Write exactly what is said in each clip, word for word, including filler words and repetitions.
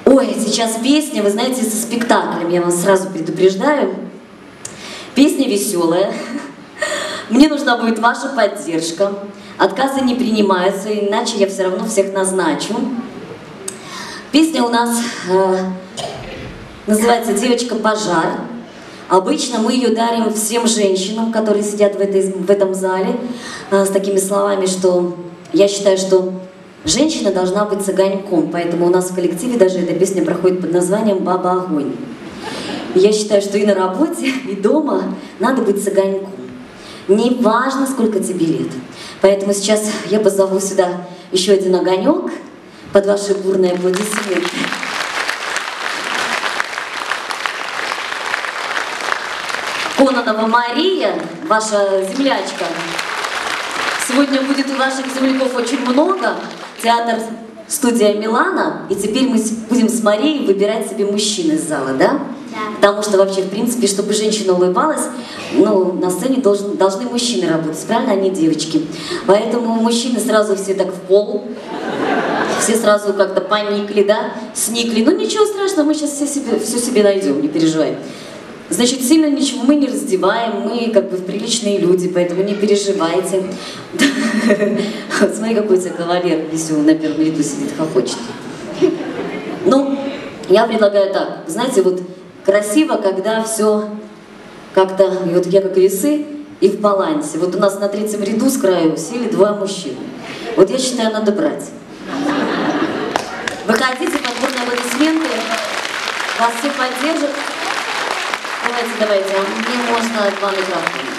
Ой, сейчас песня, вы знаете, со спектаклем, я вас сразу предупреждаю. Песня веселая. Мне нужна будет ваша поддержка. Отказы не принимаются, иначе я все равно всех назначу. Песня у нас э, называется «Девочка-пожар». Обычно мы ее дарим всем женщинам, которые сидят в, этой, в этом зале, э, с такими словами, что я считаю, что женщина должна быть цыганьком, поэтому у нас в коллективе даже эта песня проходит под названием «Баба-огонь». Я считаю, что и на работе, и дома надо быть цыганьком. Не важно, сколько тебе лет. Поэтому сейчас я позову сюда еще один огонек под ваши бурные аплодисменты. Кононова Мария, ваша землячка. Сегодня будет у ваших земляков очень много. Театр «Студия Милана». И теперь мы будем с Марией выбирать себе мужчин из зала, да? Да. Потому что вообще, в принципе, чтобы женщина улыбалась, ну, на сцене должен, должны мужчины работать, правильно, а не девочки. Поэтому мужчины сразу все так в пол, все сразу как-то поникли, да, сникли. Ну, ничего страшного, мы сейчас все себе, все себе найдем, не переживай. Значит, сильно ничего мы не раздеваем, мы как бы приличные люди, поэтому не переживайте. Смотри, какой у тебя кавалер веселый на первом ряду сидит, хохочет. Ну, я предлагаю так, знаете, вот красиво, когда все как-то, и вот я как весы, и в балансе. Вот у нас на третьем ряду с краю сели двое мужчин. Вот я считаю, надо брать. Выходите, подборные аплодисменты, вас все поддержат. Давайте, давайте, а мне можно два микрофона.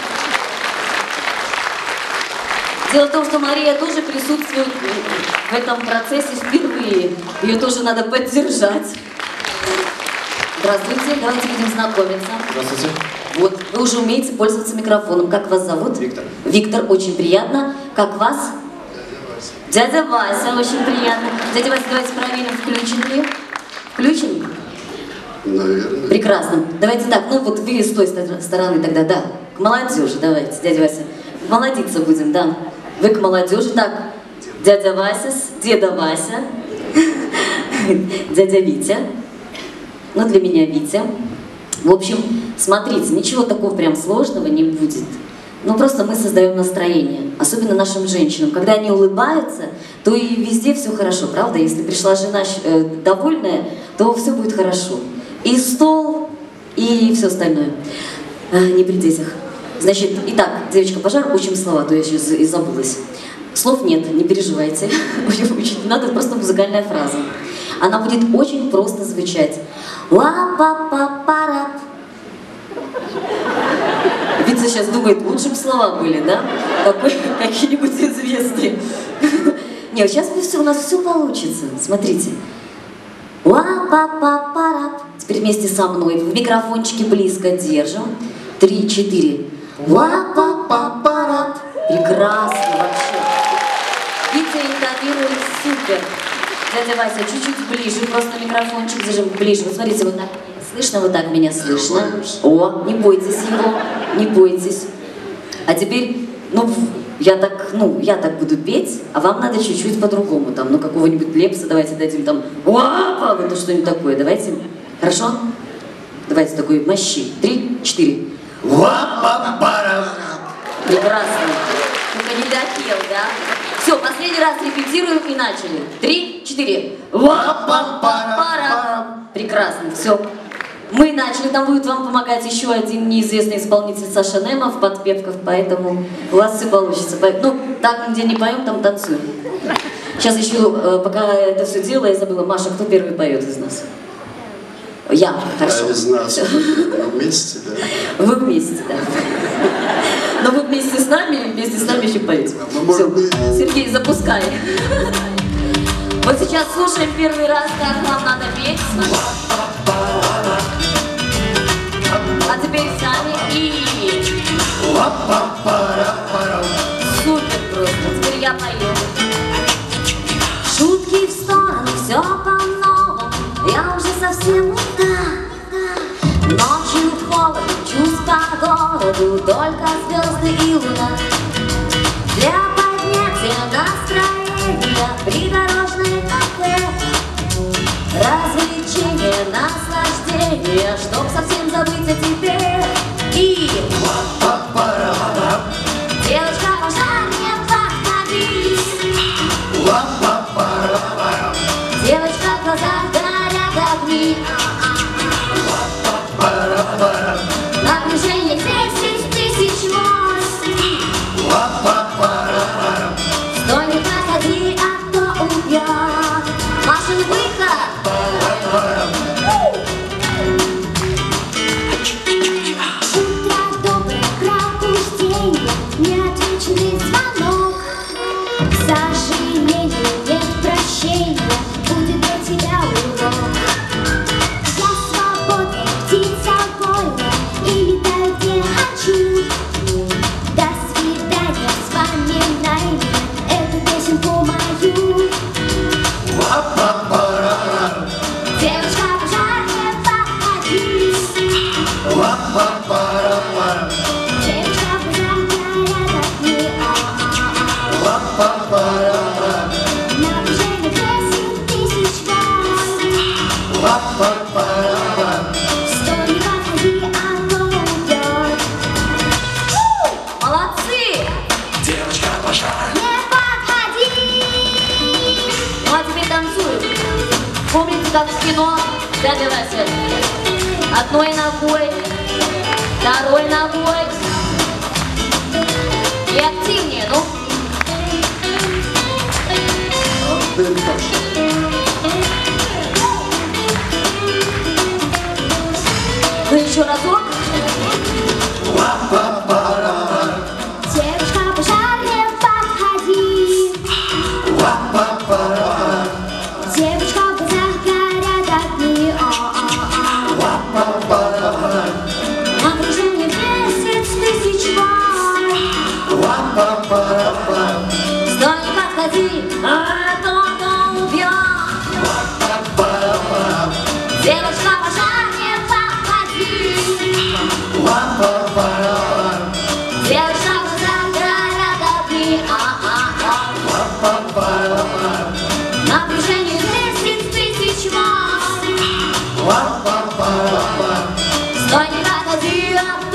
Дело в том, что Мария тоже присутствует в этом процессе впервые. Ее тоже надо поддержать. Здравствуйте, давайте будем знакомиться. Здравствуйте. Вот, вы уже умеете пользоваться микрофоном. Как вас зовут? Виктор. Виктор, очень приятно. Как вас? Дядя Вася. Дядя Вася, очень приятно. Дядя Вася, давайте проверим, включен ли. Включен? Наверное. Прекрасно. Давайте так, ну вот вы с той стороны тогда, да. К молодежи давайте, дядя Вася. Молодиться будем, да. Вы к молодежи. Так, дядя Вася, деда Вася, дядя Витя. Ну, для меня Витя. В общем, смотрите, ничего такого прям сложного не будет. Ну, просто мы создаем настроение, особенно нашим женщинам. Когда они улыбаются, то и везде все хорошо, правда? Если пришла жена э, довольная, то все будет хорошо. И стол, и все остальное. А, не при детях. Значит, итак, девочка-пожар, учим слова, то я сейчас и забылась. Слов нет, не переживайте. Учить не надо, просто музыкальная фраза. Она будет очень просто звучать. Ла-па-па-пара. Витя сейчас думает, лучше бы слова были, да? Какие-нибудь известные. Нет, сейчас все, у нас все получится. Смотрите. Ла-па-па-пара. Теперь вместе со мной в микрофончике близко держим. Три, четыре. Ла-па-па-пара. Прекрасно вообще. Витя интонирует супер. Дядя Вася, чуть-чуть ближе, просто микрофончик зажим ближе. Вот смотрите, вот так меня слышно, вот так меня слышно. О, не бойтесь его, не бойтесь. А теперь, ну, я так, ну, я так буду петь, а вам надо чуть-чуть по-другому, там, ну, какого-нибудь Лепса давайте дадим, там, уапа, вот что-нибудь такое, давайте. Хорошо? Давайте такой мощи. Три, четыре. Уапа-пара. Прекрасно. Только не допел, да? Все, последний раз репетируем и начали. Три, четыре. Ва-па-па-пара. Прекрасно, все. Мы начали, там будет вам помогать еще один неизвестный исполнитель Саша Нема в подпевках, поэтому у вас все получится. Ну, так, где не поем, там танцуем. Сейчас еще, пока это все делаю, я забыла, Маша, кто первый поет из нас? Я, хорошо. Я из нас. Мы вместе, да? Вы вместе, да. Но вы вместе с нами, вместе с нами еще поете. Все, Сергей, запускай. Вот сейчас слушаем первый раз, как вам надо петь. А теперь сами и... Супер просто, теперь я пою. Шутки в сторону, все по-новому, я уже совсем не та. Ночью холодно, чувств по городу, только звезды и луна. Для поднятия настроения придорожное кафе. Разве мне, чтоб совсем забыть о тебе. И девочка, пожалуй, не подходи. Девочка, в глазах горят огни. Напряжение десять тысяч вольт. Стой, не подходи, а то убьет. Машин выход. Утро доброе, пробуждение, неотвеченный звонок. К сожалению, нет прощения, будет для тебя урок. Я свободная птица вольная и летаю где хочу. До свидания, вспоминай мне эту песенку мою. Девочка, пожалуй, не подходи. Девочка, пожалуй, горят огни. Напряжение десять тысяч вольт. Стой, не подходи, оно уйдет. Молодцы! Девочка, пожалуй. Не подходи. Ну а теперь танцуем. Помните, как в кино? Дядя Вася. Одной ногой, второй ногой. И активнее, ну. Ну еще разок. Девочка, пожалуй, не подходи. Девочка, в глазах горят огни. Напряжение десять тысяч вольт. Стой, не подходи, а то убьет. Девочка, пожалуй, не подходи. Девочка, в глазах горят огни. Напряжение десять тысяч вольт. Стой, не подходи, а